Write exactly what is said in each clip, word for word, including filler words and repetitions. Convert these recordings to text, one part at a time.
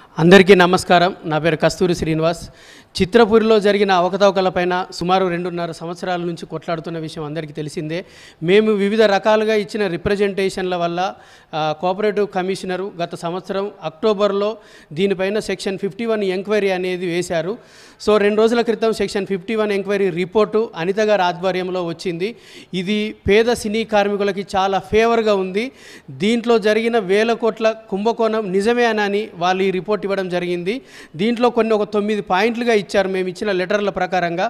అందరికీ నమస్కారం. నా పేరు కస్తూరి శ్రీనివాస్. చిత్రపూరిలో జరిగిన అవకతవకలపైన సుమారు రెండున్నర సంవత్సరాల నుంచి కొట్లాడుతున్న విషయం అందరికీ తెలిసిందే. మేము వివిధ రకాలుగా ఇచ్చిన రిప్రజెంటేషన్ల వల్ల కోఆపరేటివ్ కమిషనరు గత సంవత్సరం అక్టోబర్లో దీనిపైన సెక్షన్ ఫిఫ్టీ వన్ ఎంక్వైరీ అనేది వేశారు. సో రెండు రోజుల క్రితం section fifty one enquiry report Anitha గారి ఆధ్వర్యంలో వచ్చింది. ఇది పేద సినీ కార్మికులకి చాలా ఫేవర్గా ఉంది. దీంట్లో జరిగిన వేల కోట్ల కుంభకోణం నిజమే అని వాళ్ళు ఈ రిపోర్ట్ ఇవ్వడం జరిగింది. దీంట్లో కొన్ని ఒక తొమ్మిది పాయింట్లుగా ఇచ్చారు. మేము ఇచ్చిన లెటర్ల ప్రకారంగా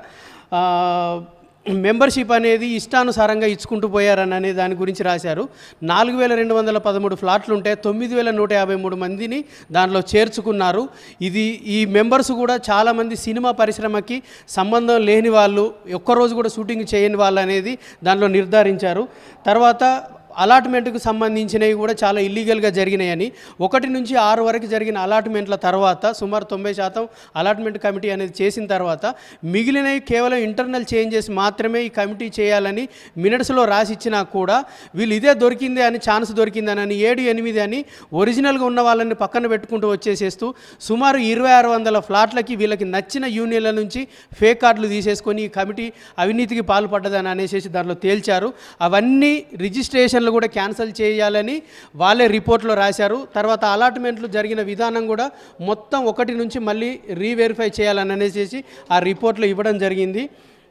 మెంబర్షిప్ అనేది ఇష్టానుసారంగా ఇచ్చుకుంటూ పోయారని అనే దాని గురించి రాశారు. నాలుగు వేల రెండు వందల పదమూడు ఫ్లాట్లు ఉంటే తొమ్మిది వేల నూట యాభై మూడు మందిని దాంట్లో చేర్చుకున్నారు. ఇది ఈ మెంబర్స్ కూడా చాలామంది సినిమా పరిశ్రమకి సంబంధం లేని వాళ్ళు, ఒక్కరోజు కూడా షూటింగ్ చేయని వాళ్ళు అనేది దాంట్లో నిర్ధారించారు. తర్వాత అలాట్మెంట్కు సంబంధించినవి కూడా చాలా ఇల్లీగల్గా జరిగినాయని, ఒకటి నుంచి ఆరు వరకు జరిగిన అలాట్మెంట్ల తర్వాత సుమారు తొంభై శాతం అలాట్మెంట్ కమిటీ అనేది చేసిన తర్వాత మిగిలినవి కేవలం ఇంటర్నల్ చేంజెస్ మాత్రమే ఈ కమిటీ చేయాలని మినిట్స్లో రాసి ఇచ్చినా కూడా వీళ్ళు ఇదే దొరికిందే అని, ఛాన్స్ దొరికిందని అని ఏడు ఎనిమిది అని ఒరిజినల్గా ఉన్న వాళ్ళని పక్కన పెట్టుకుంటూ వచ్చేసేస్తూ సుమారు ఇరవై ఆరు వందల ఫ్లాట్లకి వీళ్ళకి నచ్చిన యూనియన్ల నుంచి ఫేక్ కార్డులు తీసేసుకొని ఈ కమిటీ అవినీతికి పాల్పడ్డదని అనేసి దాంట్లో తేల్చారు. అవన్నీ రిజిస్ట్రేషన్ కూడా క్యాన్సిల్ చేయాలని వాళ్ళే రిపోర్ట్లో రాశారు. తర్వాత అలాట్మెంట్లు జరిగిన విధానం కూడా మొత్తం ఒకటి నుంచి మళ్ళీ రీవెరిఫై చేయాలని అనేసి ఆ రిపోర్ట్లో ఇవ్వడం జరిగింది.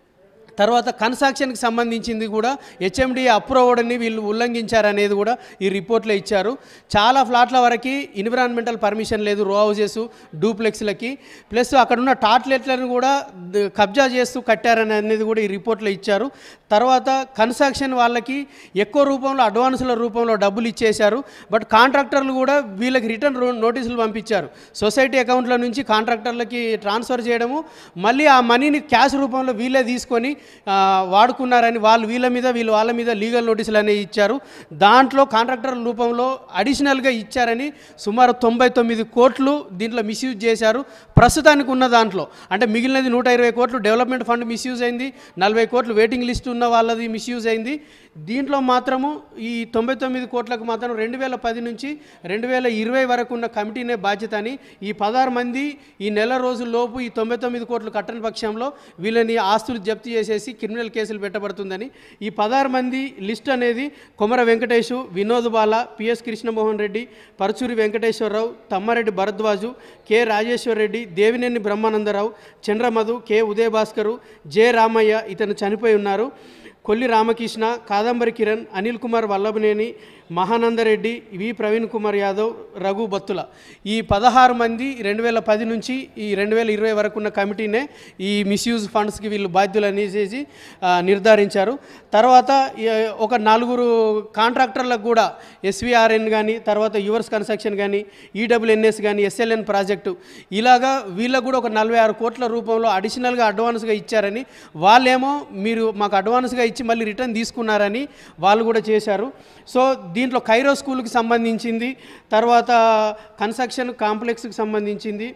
తర్వాత కన్స్ట్రక్షన్కి సంబంధించింది కూడా హెచ్ఎండి అప్రూవ్డ్ని వీళ్ళు ఉల్లంఘించారనేది కూడా ఈ రిపోర్ట్లో ఇచ్చారు. చాలా ఫ్లాట్ల వరకు ఎన్విరాన్మెంటల్ పర్మిషన్ లేదు, రో హౌజెస్ డూప్లెక్స్లకి, ప్లస్ అక్కడున్న టాట్లెట్లను కూడా కబ్జా చేస్తూ కట్టారని అనేది కూడా ఈ రిపోర్ట్లో ఇచ్చారు. తర్వాత కన్స్ట్రక్షన్ వాళ్ళకి ఎక్కువ రూపంలో అడ్వాన్సుల రూపంలో డబ్బులు ఇచ్చేశారు. బట్ కాంట్రాక్టర్లు కూడా వీళ్ళకి రిటర్న్ నోటీసులు పంపించారు. సొసైటీ అకౌంట్ల నుంచి కాంట్రాక్టర్లకి ట్రాన్స్ఫర్ చేయడము, మళ్ళీ ఆ మనీని క్యాష్ రూపంలో వీళ్ళే తీసుకొని వాడుకున్నారని వాళ్ళు వీళ్ళ మీద వీళ్ళు వాళ్ళ మీద లీగల్ నోటీసులు అనేవి ఇచ్చారు. దాంట్లో కాంట్రాక్టర్ రూపంలో అడిషనల్గా ఇచ్చారని సుమారు తొంభై తొమ్మిది కోట్లు దీంట్లో మిస్యూజ్ చేశారు. ప్రస్తుతానికి ఉన్న దాంట్లో అంటే మిగిలినది నూట ఇరవై కోట్లు డెవలప్మెంట్ ఫండ్ మిస్యూజ్ అయింది, నలభై కోట్లు వెయిటింగ్ లిస్ట్ ఉన్న వాళ్ళది మిస్యూజ్ అయింది. దీంట్లో మాత్రము ఈ తొంభై తొమ్మిది కోట్లకు మాత్రం రెండు వేల పది నుంచి రెండు వేల ఇరవై వరకు ఉన్న కమిటీనే బాధ్యత అని, ఈ పదహారు మంది ఈ నెల రోజుల్లోపు ఈ తొంభై తొమ్మిది కోట్లు కట్టని పక్షంలో వీళ్ళని ఆస్తులు జప్తు చేసేసి క్రిమినల్ కేసులు పెట్టబడుతుందని, ఈ పదహారు మంది లిస్ట్ అనేది Komara Venkatesh, Vinod Bala, PS Krishnamohan Reddy, Paruchuri Venkateswararao, Tammareddy Bharadwaj, K Rajeshwar Reddy, Devineni Brahmanandarao, Chandramadhu, K Udayabhaskar, J Ramaiah ఇతను చనిపోయి ఉన్నారు, కొల్లి రామకృష్ణ, కాదంబరి కిరణ్, అనిల్ కుమార్ వల్లభనేని, మహానందరెడ్డి, వి ప్రవీణ్ కుమార్ యాదవ్, రఘు బత్తుల, ఈ పదహారు మంది రెండు వేల పది నుంచి ఈ రెండు వేల ఇరవై వరకు ఉన్న కమిటీనే ఈ మిస్యూజ్ ఫండ్స్కి వీళ్ళు బాధ్యులు అనేసి నిర్ధారించారు. తర్వాత ఒక నలుగురు కాంట్రాక్టర్లకు కూడా ఎస్విఆర్ఎన్ కానీ, తర్వాత యువర్స్ కన్స్ట్రక్షన్ కానీ, ఈడబ్ల్యూఎన్ఎస్ కానీ, ఎస్ఎల్ఎన్ ప్రాజెక్టు ఇలాగా వీళ్ళకు కూడా ఒక నలభై ఆరు కోట్ల రూపంలో అడిషనల్గా అడ్వాన్స్గా ఇచ్చారని, వాళ్ళేమో మీరు మాకు అడ్వాన్స్గా ఇచ్చి మళ్ళీ రిటర్న్ తీసుకున్నారని వాళ్ళు కూడా చేశారు. సో దీంట్లో కైరో స్కూల్కి సంబంధించింది, తర్వాత కన్స్ట్రక్షన్ కాంప్లెక్స్కి సంబంధించింది,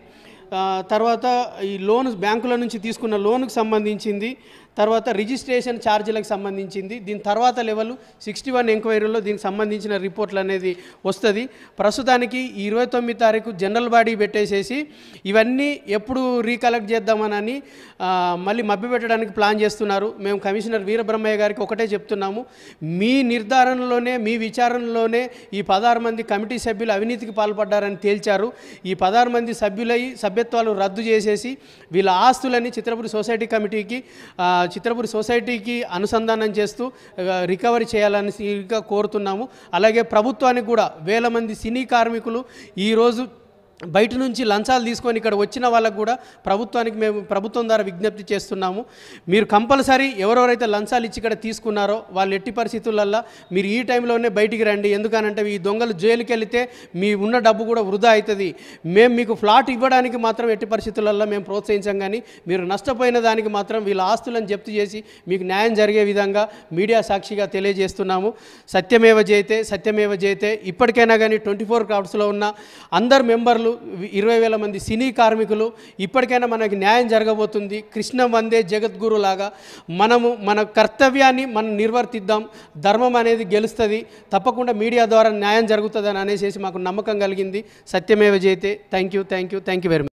తర్వాత ఈ లోన్ బ్యాంకుల నుంచి తీసుకున్న లోన్కి సంబంధించింది, తర్వాత రిజిస్ట్రేషన్ ఛార్జీలకు సంబంధించింది. దీని తర్వాత లెవెల్ సిక్స్టీ వన్ ఎంక్వైరీలో దీనికి సంబంధించిన రిపోర్ట్లు అనేది వస్తుంది. ప్రస్తుతానికి ఇరవై తొమ్మిది తారీఖు జనరల్ బాడీ పెట్టేసేసి ఇవన్నీ ఎప్పుడు రీకలెక్ట్ చేద్దామని మళ్ళీ మభ్యపెట్టడానికి ప్లాన్ చేస్తున్నారు. మేము కమిషనర్ వీరబ్రహ్మయ్య గారికి ఒకటే చెప్తున్నాము, మీ నిర్ధారణలోనే మీ విచారణలోనే ఈ పదహారు మంది కమిటీ సభ్యులు అవినీతికి పాల్పడ్డారని తేల్చారు. ఈ పదహారు మంది సభ్యులై సభ్యత్వాలు రద్దు చేసేసి వీళ్ళ ఆస్తులని చిత్రపూరి సొసైటీ కమిటీకి చిత్రపూరి సొసైటీకి అనుసంధానం చేస్తూ రికవరీ చేయాలని కోరుతున్నాము. అలాగే ప్రభుత్వానికి కూడా వేల మంది సినీ కార్మికులు ఈరోజు బయట నుంచి లంచాలు తీసుకొని ఇక్కడ వచ్చిన వాళ్ళకు కూడా ప్రభుత్వానికి మేము ప్రభుత్వం ద్వారా విజ్ఞప్తి చేస్తున్నాము, మీరు కంపల్సరీ ఎవరెవరైతే లంచాలు ఇచ్చి ఇక్కడ తీసుకున్నారో వాళ్ళు ఎట్టి పరిస్థితులల్లో మీరు ఈ టైంలోనే బయటికి రండి. ఎందుకనంటే ఈ దొంగలు జైలుకి వెళితే మీ ఉన్న డబ్బు కూడా వృధా అవుతుంది. మేము మీకు ఫ్లాట్ ఇవ్వడానికి మాత్రం ఎట్టి పరిస్థితులలో మేము ప్రోత్సహించాం, కానీ మీరు నష్టపోయిన దానికి మాత్రం వీళ్ళ ఆస్తులను జప్తు చేసి మీకు న్యాయం జరిగే విధంగా మీడియా సాక్షిగా తెలియజేస్తున్నాము. సత్యమేవ జయతే సత్యమేవ జయతే. ఇప్పటికైనా కానీ ట్వంటీ ఫోర్ క్రౌడ్స్లో ఉన్న అందరు మెంబర్లు ఇరవై వేల మంది సినీ కార్మికులు. ఇప్పటికైనా మనకి న్యాయం జరగబోతుంది. కృష్ణ వందే జగద్గురు లాగా మనము మన కర్తవ్యాన్ని మనం నిర్వర్తిద్దాం. ధర్మం అనేది గెలుస్తుంది. తప్పకుండా మీడియా ద్వారా న్యాయం జరుగుతుందని అనేసి మాకు నమ్మకం కలిగింది. సత్యమేవ జయతే. Thank you thank you thank you very much.